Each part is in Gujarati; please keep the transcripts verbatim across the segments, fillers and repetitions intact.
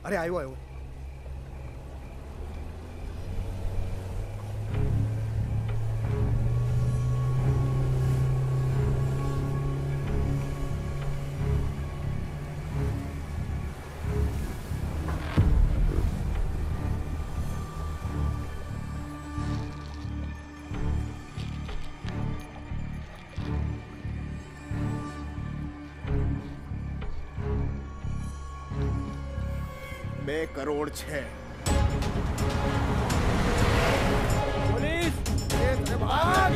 અરે આવ્યો આવ્યો. બે કરોડ છે. પોલીસ ભાગ.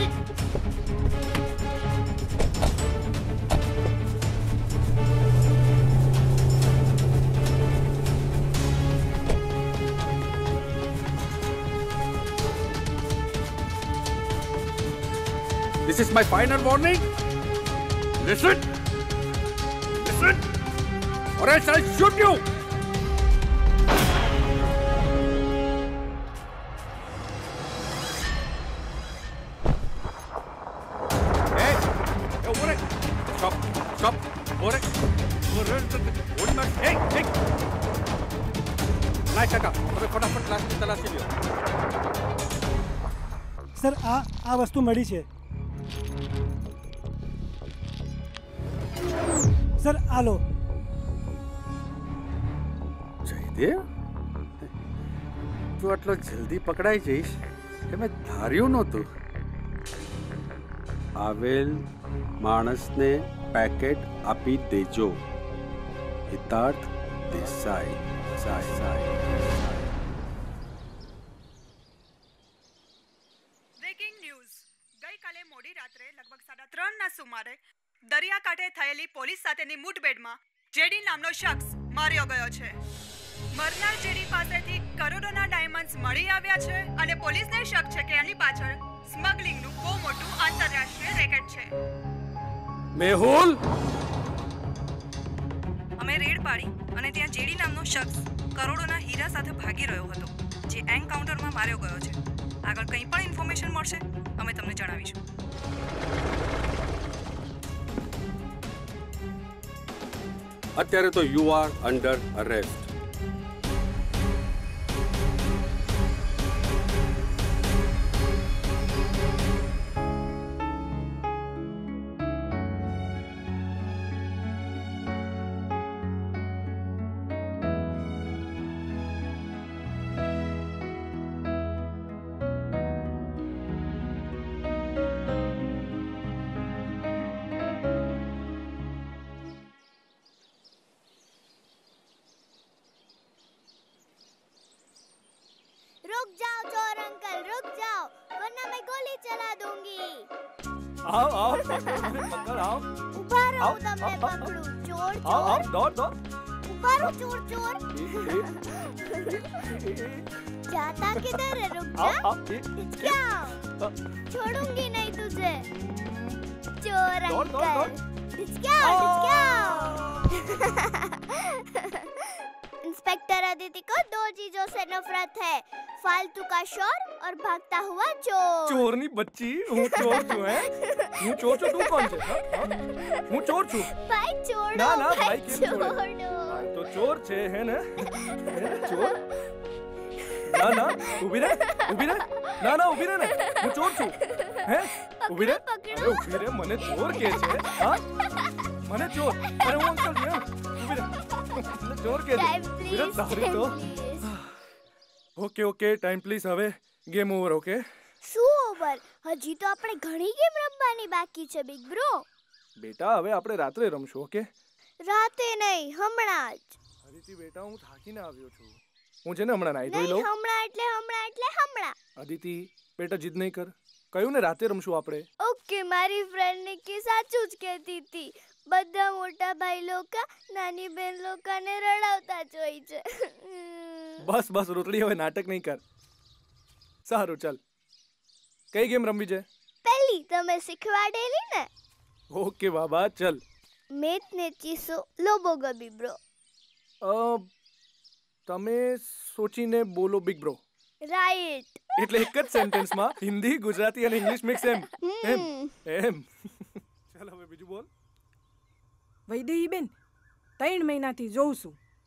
This is my final warning. Listen. Listen. Or else I'll shoot you. Sir આ આ વસ્તુ મળી છે સર. આ લો. જયદેવ, તું આટલો જલ્દી પકડાઈ જઈશ એ મેં ધાર્યું નહોતું. આવેલ માણસને પેકેટ આપી દેજો. હિતાર્થ દેસાઈ. સાઈ સાઈ. Breaking news. ગઈકાલે મોડી રાત્રે લગભગ સાડા ત્રણ ના સુમારે દરિયાકાંઠે થયેલી પોલીસ સાથેની મુઠભેડમાં જેડી નામનો શખ્સ માર્યો ગયો છે. મરનાર જેડી પાસેથી કરોડોના ડાયમંડ્સ મળી આવ્યા છે અને પોલીસને શક છે કે એની પાછળ સ્મગલિંગનું બહુ મોટું આંતરરાષ્ટ્રીય રેકેટ છે. મેહુલ, અમે રેડ પાડી અને ત્યાં જેડી નામનો શખ્સ કરોડોના હીરા સાથે ભાગી રહ્યો હતો, જે એન્કાઉન્ટરમાં માર્યો ગયો છે. આગળ કંઈ પણ ઇન્ફોર્મેશન મળશે અમે તમને જણાવીશું. અત્યારે તો યુ આર અંડર અરેસ્ટ. आओ आओ पकड़ आओ. ऊपर आओ तब मैं पकड़ूं. चोर चोर. आओ आओ दौड़ दौड़. ऊपर आओ चोर चोर. जाता किधर है? रुक जा. क्या? छोड़ूंगी नहीं तुझे. चोर अंकल. क्या? क्या? इंस्पेक्टर अदिति को दो चीजों से नफरत है, फालतू का शोर और भागता हुआ चोर. चोरनी बच्ची, હું ચોર છું હે? હું ચોર છું, તું કોણ છે? હું ચોર છું. ભાઈ છોડો. ના ના ભાઈ કેમ છોડો? તો ચોર છે હે ને? ચોર? ના ના ઊભી રહે, ઊભી રહે. ના ના ઊભી રહે ને, હું ચોર છું હે? ઊભી રહે. અરે ઊભી રહે, મને ચોર કે છે? હા મને ચોર. અરે હું અંકલ છું. ઊભી રહે. ચોર કે છે? ઊભી રહે તારી તો. Okay okay time please. હવે ગેમ ઓવર. ઓકે શું ઓવર? હજી તો આપણે ઘણી ગેમ રમવાની બાકી છે બિગ બ્રો. બેટા હવે આપણે રાત્રે રમશું. ઓકે રાતે નહીં, હમણાં જ. અદિતિ બેટા હું થાકીને આવ્યો છું. હું છે ને હમણાં નાઈ ધોઈ લઉં. હમણાં એટલે હમણાં એટલે હમણાં. અદિતિ બેટા જીદ નહીં કર. કહ્યું ને રાતે રમશું આપણે. ઓકે મારી ફ્રેન્ડ નિકી સાચું જ કહેતી હતી. બધા મોટા ભાઈ લોકો નાની બેન લોકોને રડાવતા જ હોય છે. બસ બસ રોટલી, હવે નાટક નહીં કર. સારું ચાલ. કઈ ગેમ રમવી છે? પહેલી તમે શીખવાડેલી ને. ઓકે બાબા ચલ. મેત ને ચીસો લોબો ગબી બ્રો. અ તમે સોચીને બોલો બિગ બ્રો. રાઈટ. એટલે એક જ સેન્ટેન્સમાં હિન્દી, ગુજરાતી અને ઇંગ્લિશ મિક્સ. એમ એમ એમ. ચાલ હવે બીજું બોલ. વૈદેહી બેન, ત્રણ મહિનાથી જોઉં છું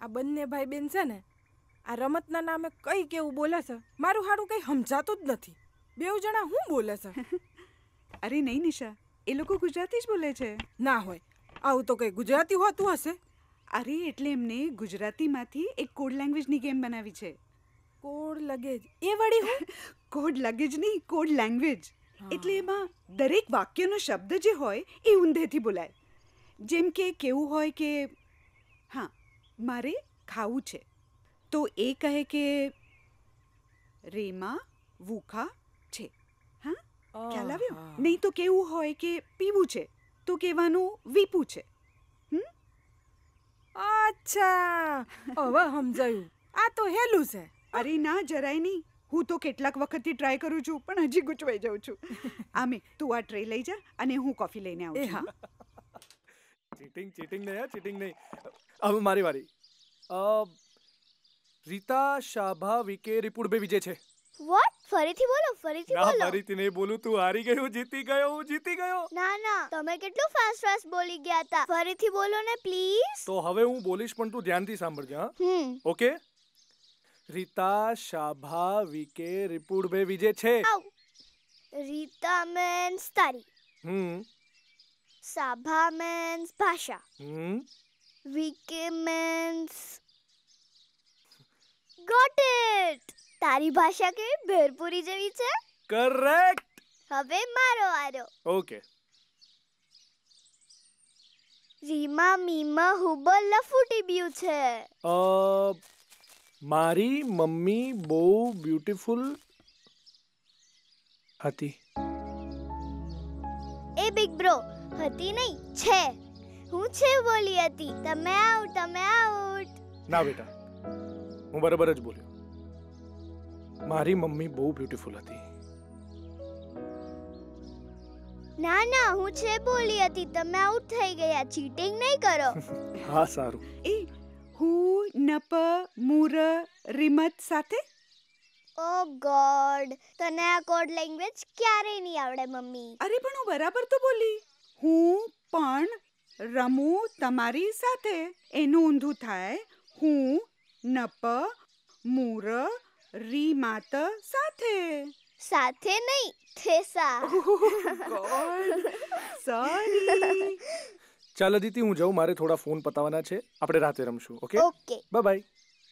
આ બંને ભાઈ બેન છે ને આ રમતના નામે કઈ કેવું બોલે છે, મારું હારું કઈ સમજાતું જ નથી. બેઉ જણા શું બોલે છે? અરે નહીં નિશા, એ લોકો ગુજરાતી જ બોલે છે. ના હોય, આવું તો કઈ ગુજરાતી હોતું હશે. અરે એટલે એમને ગુજરાતીમાંથી એક કોડ લેંગ્વેજની ગેમ બનાવી છે. કોડ લગેજ એ વળી હું? કોડ લગેજ નહીં, કોડ લેંગ્વેજ. એટલે એમાં દરેક વાક્યનો શબ્દ જે હોય એ ઊંધેથી બોલાય. જેમ કે કેવું હોય કે હા મારે ખાવું છે, તો એ કહે કે રેમાં ભૂખા છે. હા ખ્યાલ આવ્યો? નહીં તો કેવું હોય કે પીવું છે, તો કહેવાનું વીપું છે. હમ અચ્છા, હવે સમજાયું. આ તો હેલું છે. અરે ના જરાય નહીં, હું તો કેટલાક વખતથી ટ્રાય કરું છું પણ હજી ગૂંચવાઈ જાઉં છું. આમે તું આ ટ્રે લઈ જા અને હું કોફી લઈને આવું છું. ચીટિંગ ચીટિંગ નહીં, ચીટિંગ નહીં. હવે મારી વારી. રીતા શાભા વિકે રિપુડ બે વિજય છે. વોટ? ફરીથી બોલો, ફરીથી બોલો. ના ફરીથી નહીં બોલું, તું હારી ગયો, જીતી ગયો, હું જીતી ગયો. ના ના, તમે કેટલું ફાસ્ટ ફાસ્ટ બોલી ગયા હતા. ફરીથી બોલો ને પ્લીઝ. તો હવે હું બોલીશ પણ તું ધ્યાનથી સાંભળજે. હા હમ ઓકે. રીતા શાભા વિકે રિપુડ બે વિજય છે. રીતા મીન્સ તારી, હમ શાભા મીન્સ ભાષા, હમ વિકે મીન્સ ગોટ ઇટ. તારી ભાષા કેવી ભેરપુરી જેવી છે. કરેક્ટ. હવે મારો વારો. ઓકે. રીમા મીમા હુબલ લફૂટી બીયું છે. અ મારી મમ્મી બહુ બ્યુટીફુલ હતી. એ બિગ બ્રો, હતી નહીં છે. હું છે બોલી હતી. તમે આઉટ, તમે આઉટ. ના બેટા, હું બરાબર જ બોલ્યો. મારી મમ્મી બહુ બ્યુટીફુલ હતી. ના ના, હું છે બોલી હતી. તમે આઉટ થઈ ગયા. ચીટિંગ નહીં કરો. હા સારું. એ હું નપ મુર રીમત સાથે. ઓ ગોડ, તને આ કોડ લેંગ્વેજ ક્યારેય નહીં આવડે મમ્મી. અરે પણ હું બરાબર તો બોલી. હું પણ રમું તમારી સાથે. એનું ઊંધું થાય હું નપ મુર રીમાત સાથે. સાથે નહીં, થેસા. God sorry. ચાલ અદિતિ, હું જાઉં, મારે થોડા ફોન પતાવવાના છે. આપણે રાતે રમશું. Okay okay, bye bye.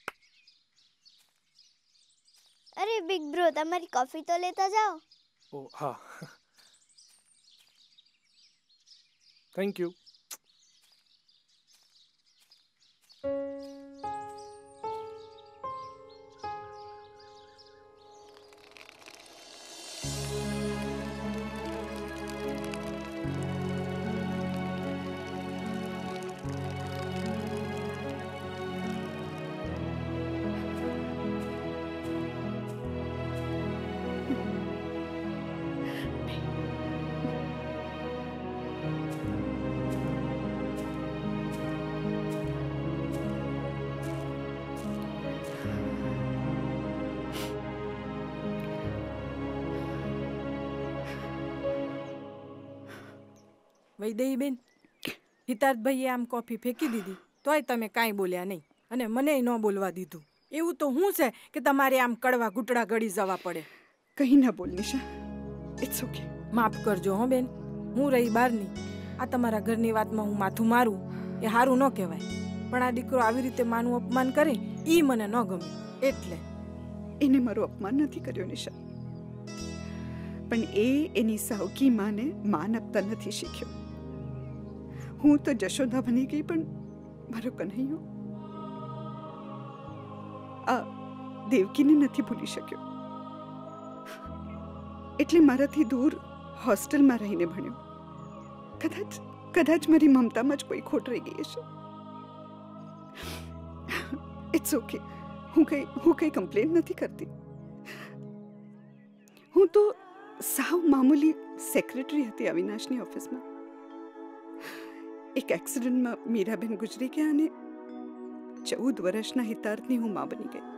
અરે બિગ બ્રો, તમારી કોફી તો લેતા જાઓ. ઓ હા, થેન્ક યુ. વૈદેહી બેન, હિતાર્થ ભાઈએ આમ કોફી ફેંકી દીધી તોય તમે કાંઈ બોલ્યા નહીં અને મને ન બોલવા દીધું. એવું તો શું છે કે તમારે આમ કડવા ઘૂંટડા ગળી જવા પડે? કંઈ ના બોલ નિશા, ઇટ્સ ઓકે. માફ કરજો હો બેન, હું રહી બહારની. આ તમારા ઘરની વાતમાં હું માથું મારું એ સારું ન કહેવાય, પણ આ દીકરો આવી રીતે માનું અપમાન કરે એ મને ન ગમે. એટલે એને મારું અપમાન નથી કર્યો નિશા, પણ એ એની સાવકી માને માન આપતા નથી શીખ્યો. હું તો જશોદા બની ગઈ, પણ મારો કન્હૈયો આ દેવકીને નથી ભૂલી શક્યો. એટલે મારાથી દૂર હોસ્ટેલમાં રહીને ભણ્યો. કદાચ કદાચ મારી મમતામાં જ કોઈ ખોટ રહી ગઈ હશે. It's okay. હું કઈ હું કઈ કમ્પ્લેન નથી કરતી. હું તો સાવ મામૂલી સેક્રેટરી હતી અવિનાશની ઓફિસમાં. એક એક્સિડન્ટમાં મીરાબેન ગુજરી ગયા અને ચૌદ વર્ષના હિતાર્થની હું મા બની ગઈ.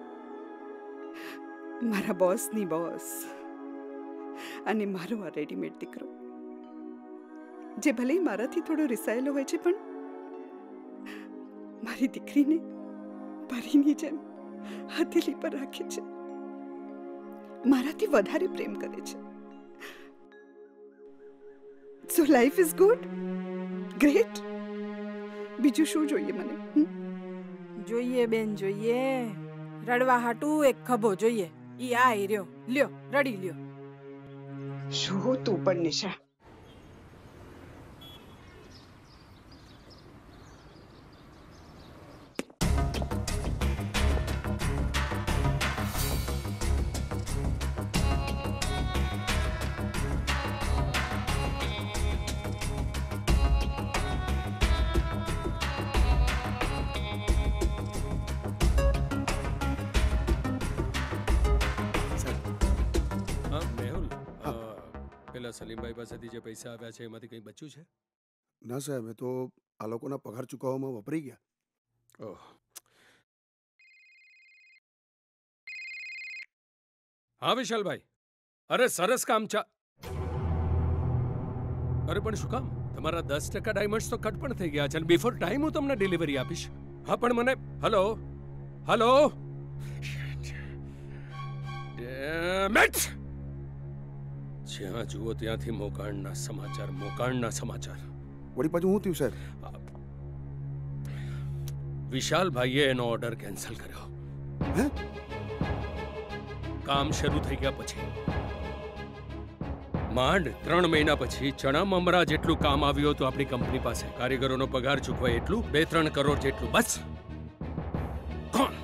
મારા બોસની બોસ અને મારો આ રેડીમેડ દીકરો, જે ભલે મારાથી થોડો રિસાયેલો હોય છે, પણ મારી દીકરીને પરીની જેમ હથેલી પર રાખે છે, મારાથી વધારે પ્રેમ કરે છે. So life is good, great. બીજું શું જોઈએ મને? જોઈએ બેન, જોઈએ. રડવા હાટું એક ખભો જોઈએ. ઈ આઈ રહ્યો, લ્યો રડી લ્યો. શું તું પણ નિશા? સલીમભાઈ પાસેથી જે પૈસા આવ્યા છે એમાંથી કંઈ બચ્યું છે? ના સાહેબ, એ તો આ લોકોના પગાર ચૂકવવામાં વપરાઈ ગયા. ઓહ. હા વિશાલભાઈ, અરે સરસ કામ ચા. અરે પણ શું કામ? તમારા દસ ટકા ડાયમંડ્સ તો કટ પણ થઈ ગયા છે અને બિફોર ટાઈમ હું તમને ડિલિવરી આપીશ. હા પણ મને હલો હલો ડેમ ઇટ! જ્યાં જુઓ ત્યાંથી મોકાણના સમાચાર, મોકાણના સમાચાર. વળી પાછું શું થયું સાહેબ? વિશાલભાઈએ એનો ઓર્ડર કેન્સલ કર્યો. હે? કામ શરૂ થઈ ગયા પછી માંડ ત્રણ મહિના પછી ચણા મમરા જેટલું કામ આવ્યું હતું આપણી કંપની પાસે. કારીગરોનો પગાર ચૂકવાય એટલું, બે ત્રણ કરોડ જેટલું, બસ. કોણ?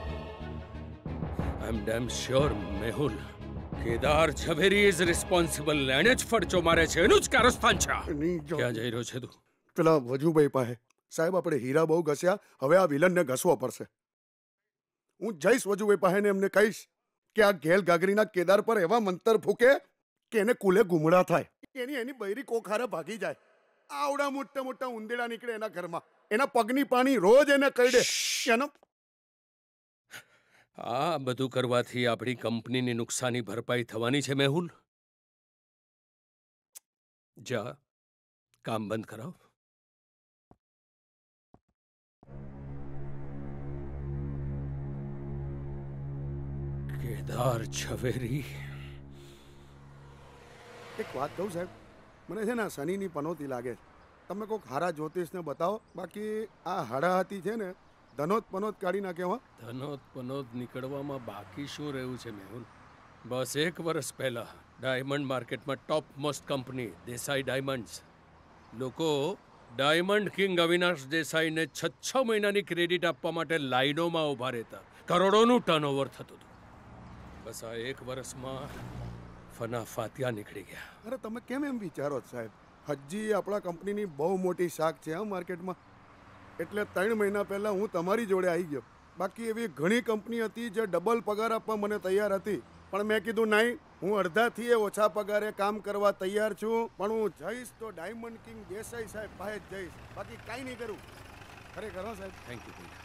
I am damn sure Mehul Kedar Zaveri is responsible. એને જ ફડચો મારે છે, એનું જ કારસ્તાન છે. ક્યાં જઈ રહ્યો છે તું? પેલા વજુભાઈ પાસે. સાહેબ, આપણે હીરા બહુ ઘસ્યા, હવે આ વિલનને ઘસવો પડશે. હું જઈશ વજુભાઈ પાસે ને એમને કહીશ કે આ ઘેલ ગાગરીના કેદાર પર એવા મંતર ફૂકે કે એને કુલે ગુમડા થાય, એની એની બૈરી કોખારે ભાગી જાય. આવડા મોટા મોટા ઉંદેડા નીકળે એના ઘરમાં, એના પગની પાણી રોજ એને કહી દે એનો. આ બધું કરવાથી આપણી કંપનીની નુકસાની ભરપાઈ થવાની છે મેહુલ. જા કામ બંધ કરાવ. કેદાર ઝવેરી. એક વાત કહું સાહેબ, મને છે ને શનિની પનોતી લાગે. તમે કોઈક હારા જ્યોતિષને બતાવો, બાકી આ હાડાહાતી છે ને ધનોત પનોત કાઢી નાખે. હો, ધનોત પનોત નીકળવામાં બાકી શું રહ્યું છે મેહુલ? બસ એક વર્ષ પહેલા ડાયમંડ માર્કેટમાં top most company Desai diamonds, લોકો ડાયમંડ કિંગ અવિનાશ દેસાઈને છ છ મહિનાની ક્રેડિટ આપવા માટે લાઈનોમાં ઊભા રહેતા. કરોડોનું ટર્નઓવર થતું હતું. બસ આ એક વર્ષમાં ફના ફાતિયા નીકળી ગયા. અરે તમે કેમ એમ વિચારો સાહેબ? હજી આપણા કંપનીની બહુ મોટી શાખ છે આ માર્કેટમાં. એટલે ત્રણ મહિના પહેલા હું તમારી જોડે આવી ગયો. બાકી એવી ઘણી કંપની હતી જે ડબલ પગાર આપવા મને તૈયાર હતી, પણ મેં કીધું નહીં, હું અડધાથી એ ઓછા પગારે કામ કરવા તૈયાર છું, પણ હું જઈશ તો ડાયમંડ કિંગ દેસાઈ સાહેબ પાસે જ જઈશ, બાકી કાંઈ નહીં કરું. ખરેખર હો સાહેબ. થેન્ક યુ ભૈયા.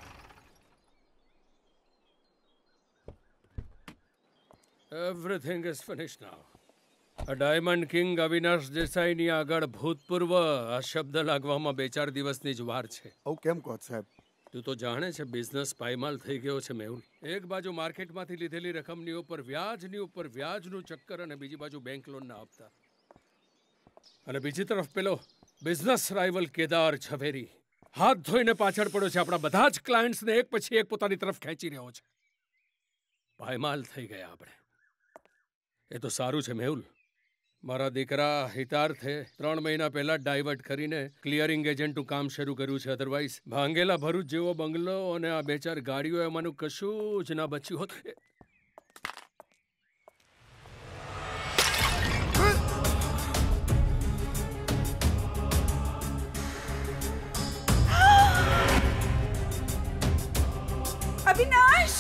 Everything is finish now. આ ડાયમંડ કિંગ અવિનાશ દેસાઈની આગળ ભૂતપૂર્વ આ શબ્દ લાગવામાં બે ચાર દિવસની જ વાર છે. આવું કેમ કહો સાહેબ? તું તો જાણે છે બિઝનેસ પાયમાલ થઈ ગયો છે મેહુલ. એક બાજુ માર્કેટમાંથી લીધેલી રકમની ઉપર વ્યાજની ઉપર વ્યાજનું ચક્કર અને બીજી બાજુ બેંક લોનના હપ્તા, અને બીજી તરફ પેલો બિઝનેસ રાઇવલ કેદાર ઝવેરી હાથ ધોઈને પાછળ પડ્યો છે. આપણા બધા જ ક્લાયન્ટ્સને એક પછી એક પોતાની તરફ ખેંચી રહ્યો છે. પાયમાલ થઈ ગયા આપણે. એ તો સારું છે મેહુલ, મારા દીકરા હિતાર્થે ત્રણ મહિના પહેલા ડાયવર્ટ કરીને ક્લિયરિંગ એજન્ટનું કામ શરૂ કર્યું છે. અધરવાઇઝ ભાંગેલા ભરૂચ જેવો બંગલો અને આ બે ચાર ગાડીઓ એમાંનું કશું જ ના બચ્યું હોત. Avinash!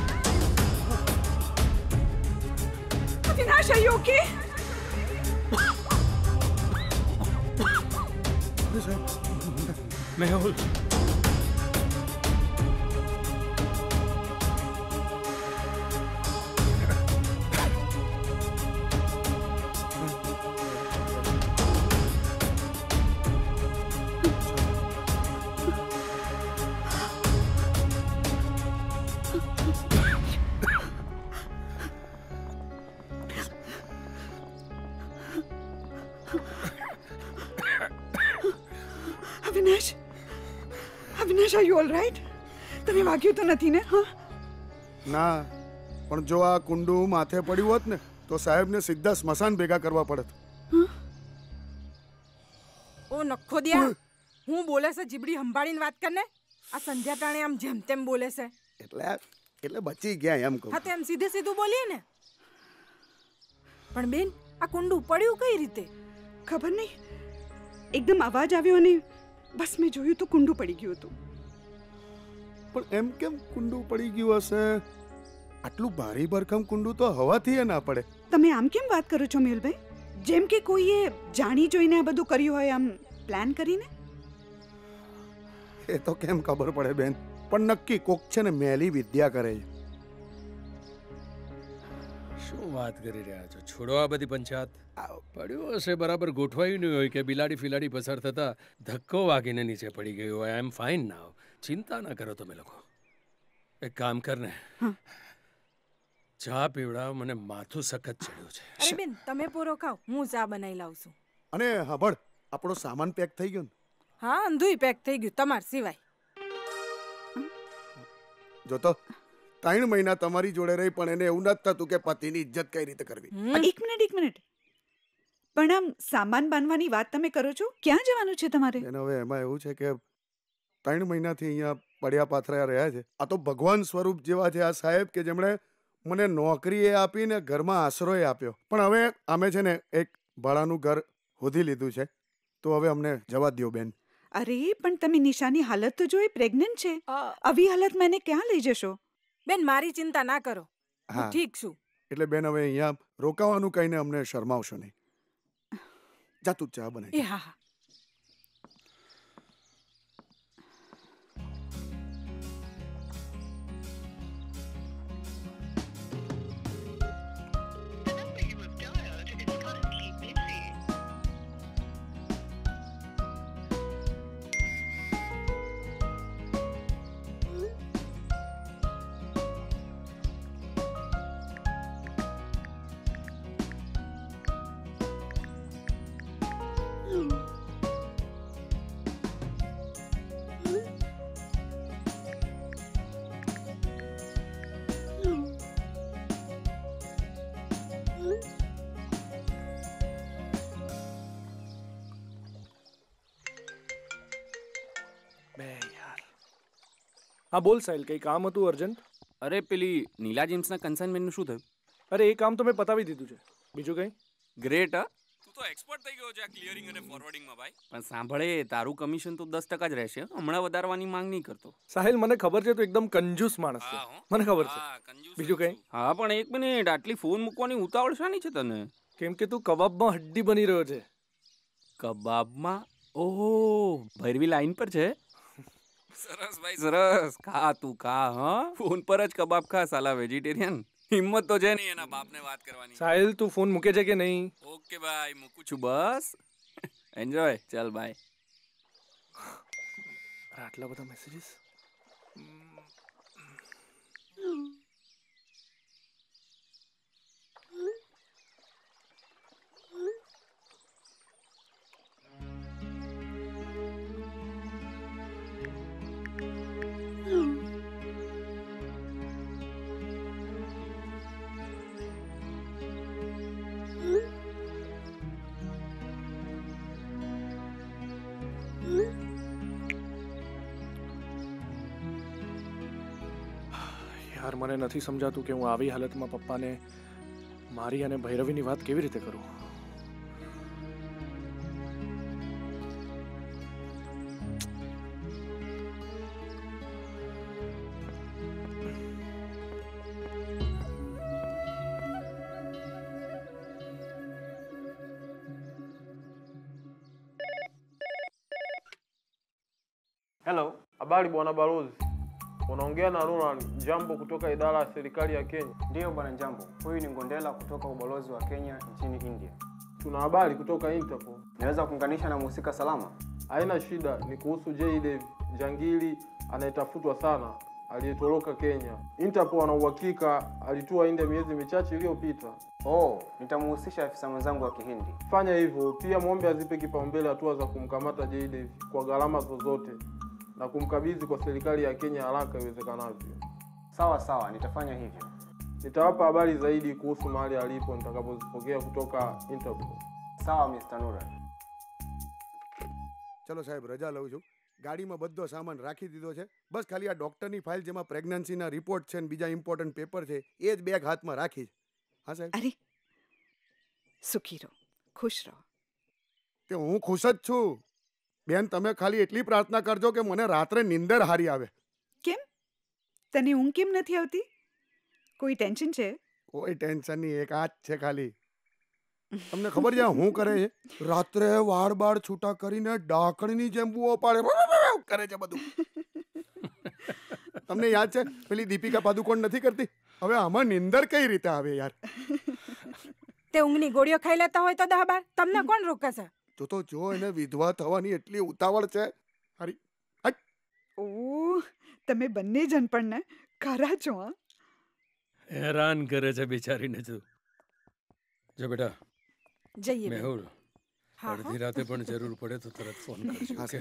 Avinash, are you okay? Mehul, Avinash, Avinash, are you all right? તમે વાગ્યું તો નથી ને? હા ના, પણ જો આ કુંડું માથે પડ્યું હોત ને તો સાહેબને સીધા સ્મશાન ભેગા કરવા પડત. ઓ નખો દિયા, હું બોલે છે જીબડી સંભાળીને વાત કરને. આ સંધ્યા ટાણે આમ જેમ તેમ બોલે છે. એટલે એટલે બચી ગયા એમ કહું. હા તેમ સીધે સીધું બોલીએ ને. પણ બેન, આ કુંડું પડ્યું કઈ રીતે? ખબર નહીં, એકદમ અવાજ આવ્યો અને બસ મેં જોયું તો કુંડું પડી ગયું હતું. પણ એમ કેમ કુંડું પડી ગયું હશે? આટલું ભારી ભરખમ કુંડું તો હવાથી એ ના પડે. તમે આમ કેમ વાત કરો છો મેહુલભાઈ? જેમ કે કોઈએ જાણી જોઈને આ બધું કર્યું હોય, આમ પ્લાન કરીને. એ તો કેમ ખબર પડે બેન, પણ નક્કી કોક છે ને મેલી વિદ્યા કરે છે. શું વાત કરી રહ્યા છો? છોડો આ બધી પંચાયત. પડ્યું હશે બરાબર ગોઠવાયું નહીં હોય કે બિલાડી ફિલાડી પસાર થતા ધક્કો વાગીને નીચે પડી ગયો હોય. I am fine now. ચિંતા ના કરો તમે લોકો. એક કામ કરને, ચા પીવડાવ, મને માથું સખત ચડ્યું છે. અરે બેન, તમે પોરો ખાઓ, હું ચા બનાવી લાવું છું. અને હાંભળ, આપણો સામાન પેક થઈ ગયો ને? હા, અંધુય પેક થઈ ગયું તમાર સિવાય. જો તો ત્રણ મહિના તમારી જોડે રહી પણ એને એવું નથી થતું કે પતિની ઇજ્જત કઈ રીતે કરવી. એક મિનિટ એક મિનિટ પણ આમ સામાન બાંધવાની વાત તમે કરો છો, ક્યાં જવાનું છે તમારે? એને હવે એમાં એવું છે કે ત્રણ મહિનાથી અહીંયા પડ્યા પાથર્યા રહ્યા છે. આ તો ભગવાન સ્વરૂપ જેવા છે આ સાહેબ, કે જેમણે મને નોકરી એ આપીને ઘરમાં આશરો એ આપ્યો. પણ હવે અમે છે ને એક ભાડાનું ઘર શોધી લીધું છે, તો હવે અમને જવા દ્યો બેન. અરે પણ તમે નિશાની હાલત તો જોઈ, પ્રેગ્નન્ટ છે. આવી હાલતમાં એને ક્યાં લઈ જશો? બેન, મારી ચિંતા ના કરો, હું ઠીક છું. એટલે બેન હવે અહીંયા રોકાવાનું કહીને અમને શરમાવશો નહીં. જા તું ચા બનાવી. એ હા હા. હા બોલ સાહિલ, કઈ કામ હતું અર્જન્ટ? અરે પેલી નીલા જીન્સના કન્સાઇનમેન્ટનું શું થયું? અરે એ કામ તો મેં પતાવી દીધું છે. બીજું કઈ? ગ્રેટ. હા, તું તો એક્સપર્ટ થઈ ગયો છે આ ક્લિયરિંગ અને ફોરવર્ડિંગમાં ભાઈ. પણ સાંભળે, તારું કમિશન તો દસ ટકા જ રહેશે, હમણાં વધારવાની માંગ નહીં કરતો. સાહિલ, મને ખબર છે તું એકદમ કંજૂસ માણસ છે, મને ખબર છે. બીજું કઈ? હા પણ એક મિનિટ, આટલી ફોન મૂકવાની ઉતાવળ શાની છે તને? કેમ કે તું કબાબમાં હડ્ડી બની રહ્યો છે. કબાબમાં? ઓહો, ભૈરવી લાઈન પર છે. સરસ ભાઈ સરસ, ખા તું ખા. હા, ફોન પર જ કબાબ ખા, સાલા વેજીટેરિયન. હિંમત તો છે નહીં એના બાપને વાત કરવાની. સાહિલ, તું ફોન મૂકે છે કે નહીં? ઓકે ભાઈ, મૂકું છું બસ. એન્જોય. ચાલ બાય. આટલા બધા મેસેજીસ. યાર, મને નથી સમજાતું કે હું આવી હાલતમાં પપ્પાને મારી અને ભૈરવીની વાત કેવી રીતે કરું. Hello, habari bwana balozi. Unaongea na Roland Jambo kutoka idara ya serikali ya Kenya. Ndiyo bwana Jambo, huyu ni Ngondela kutoka ubalozi wa Kenya nchini India. Tuna habari kutoka Interpol. Naweza kuunganisha na mhusika salama? Haina shida, ni kuhusu J Dev, jangili anayetafutwa sana, aliyetoroka Kenya. Interpol ana uhakika alitua India miezi michache iliyopita. Oh, nitamuhusisha afisa mwenzangu wa Kihindi. Fanya hivyo, pia muombe azipe kipaumbele hatua za kumkamata Jade kwa gharama zozote na kumkabidhi kwa serikali ya Kenya haraka iwezekanavyo. Sawa sawa, nitafanya hivyo. Nitawapa habari zaidi kuhusu mahali alipo nitakapozipokea kutoka Interpol. Sawa mister Nura. ચલો સાહેબ રજા લઉં છું. ગાડીમાં બધો સામાન રાખી દીધો છે. બસ ખાલી આ ડોક્ટરની ફાઇલ જેમાં પ્રેગ્નન્સીના રિપોર્ટ છે અને બીજા ઇમ્પોર્ટન્ટ પેપર છે એ જ બેગ હાથમાં રાખી છે. હા સાહેબ. અરે સુખી રહો, ખુશ રહો. તે હું ખુશ જ છું. બેન તમે ખાલી એટલી પ્રાર્થના કરજો કે મને રાત્રે નીંદર હારી આવે. કેમ? તને ઊંઘ કેમ નથી આવતી? કોઈ ટેન્શન છે? કોઈ ટેન્શન નહીં, એક આ જ છે ખાલી. તમને ખબર છે હું કરે છે? રાત્રે વાળ બાળ છૂટા કરીને ડાકણની જેમ બુઓ પાડે કરે છે બધું. તમને યાદ છે પેલી દીપિકા પાદુકોણ નથી કરતી? હવે આમાં નિંદર કઈ રીતે આવે યાર? તે ઊંઘની ગોળીઓ ખાઈ લેતા હોય તો દહ બાર તમને કોણ રોકે છે? તો તો જો એને વિધવા થવાની એટલી ઉતાવળ છે. હરી ઓ તમે બંને જણ પણ ને ખરા છો. હેરાન કરે છે બિચારીને. તું જો બેટા જઈએ મેહુલ, અડધી રાતે પણ જરૂર પડે તો તરત ફોન કરજો. ઓકે?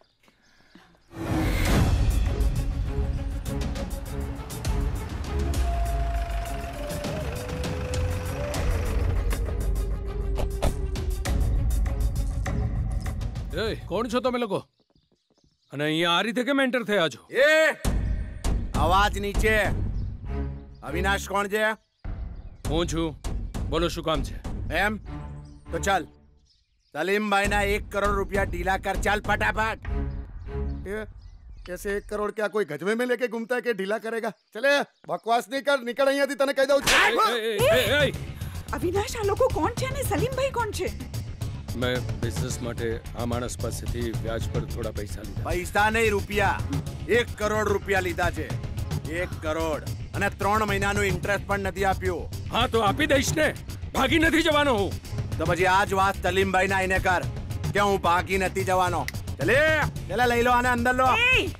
એ કોણ છો તમે લોકો અને અહીંયા આ રીતે કેમ એન્ટર થયા છો? એ અવાજ નીચે. અવિનાશ કોણ છે? હું છું. બોલો શું કામ છે? એમ તો ચાલ સલીમભાઈ ના એક કરોડ રૂપિયા ઢીલા કર. ચાલ ફટાફટ. ये कैसे एक करोड़ क्या कोई गजवे में लेके घूमता है कि ढीला करेगा? चले बकवास नहीं कर, निकल અહીંયાથી. તને કહી દઉં છું. અવિનાશ આ લોકો કોણ છે અને સલીમભાઈ કોણ છે? મેં બિઝનેસ માટે આ માણસ પાસેથી વ્યાજ પર થોડા પૈસા લીધા. પૈસા નહીં રૂપિયા. એક કરોડ રૂપિયા લીધા છે. એક કરોડ અને ત્રણ મહિનાનું ઇન્ટરેસ્ટ પણ નથી આપ્યું. હા તો આપી દઈશ ને, ભાગી નથી જવાનો હું. તો પછી આ જ વાત સલીમભાઈ ના આઈને કર કે હું ભાગી નથી જવાનો. ચલે ચલે લઈ લો આને અંદર લો.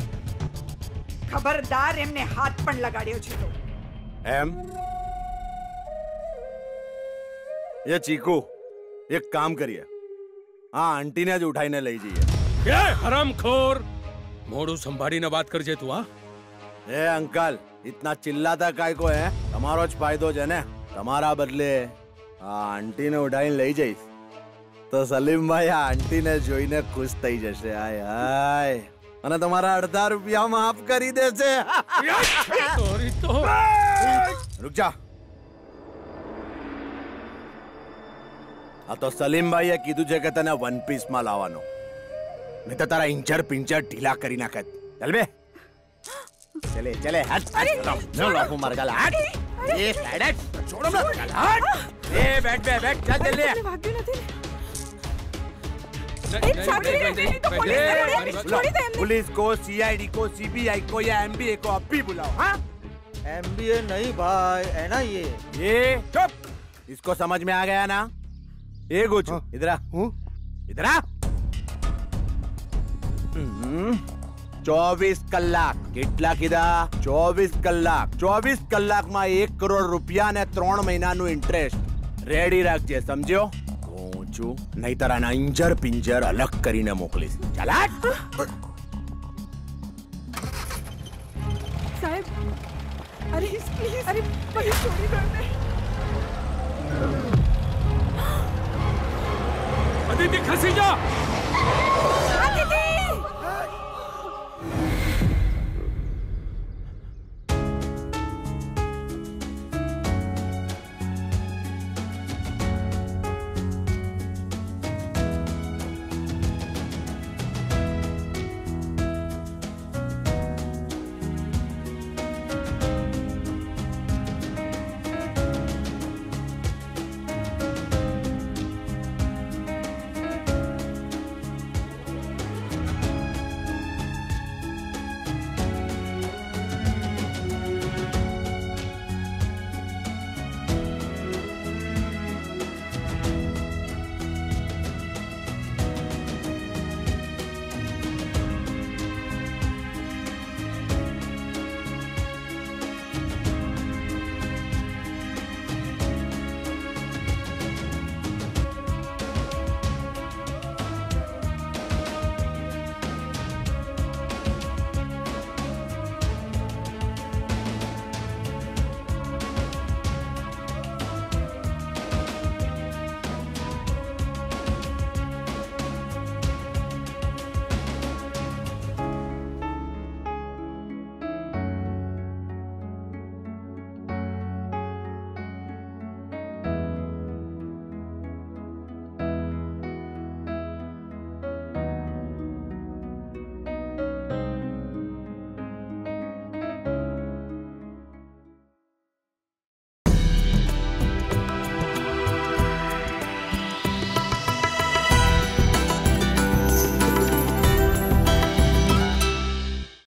ખબરદાર એમને હાથ પણ લગાડ્યો છે તો. એમ ये चीकू एक काम करिए, हाँ आंटी ने જ ઉઠાઈને લઈ જઈએ. એ હરામખોર, મોઢું સંભાળીને વાત કરજે તું. હા એ અંકલ इतना चिल्लाता काय को है? તમારો જ ફાયદો છે ને. તમારા બદલે આ આંટીને ઉઠાઈને લઈ જઈશ તો સલીમભાઈ આ આંટીને જોઈને ખુશ થઈ જશે. હાય હાય, અને તમારા અડધા રૂપિયા માફ કરી દેશે. રૂક જા. આ તો સલીમભાઈએ કીધું છે કે તને વન પીસ માં લાવવાનો, નહીં તો તારા ઇંચર પિંચર ઢીલા કરી નાખે. ચાલ બે. ચલે ચલે હટ હટ. ન લાફો માર ગાલા. હટ. એ સાઈડ હટ. છોડો મત ગાલા. હટ. એ બેઠ બે બેઠ. ચાલ જલ્દી. વાગ્યું નથી. पुलिस को, सीआईडी को, सीबीआई को या एमबीए को अभी बुलाओ. हाँ? एमबीए नहीं भाई, एनआईए. ये चुप. इसको समझ में आ गया ना? ये कुछ इधर आ. इधर आ. ચોવીસ કલાક. કેટલા કીધા? ચોવીસ કલાક. ચોવીસ કલાકમાં એક કરોડ રૂપિયા ને ત્રણ મહિનાનું ઇન્ટરેસ્ટ રેડી રાખજે, સમજ્યો? છું નહીં તારા ઇંજર પિંજર અલગ કરીને મોકલીશ. ચાલ. સાહેબ અરે પ્લીઝ, અરે મને છોડી દો ને. અદિતિ ખસી જા.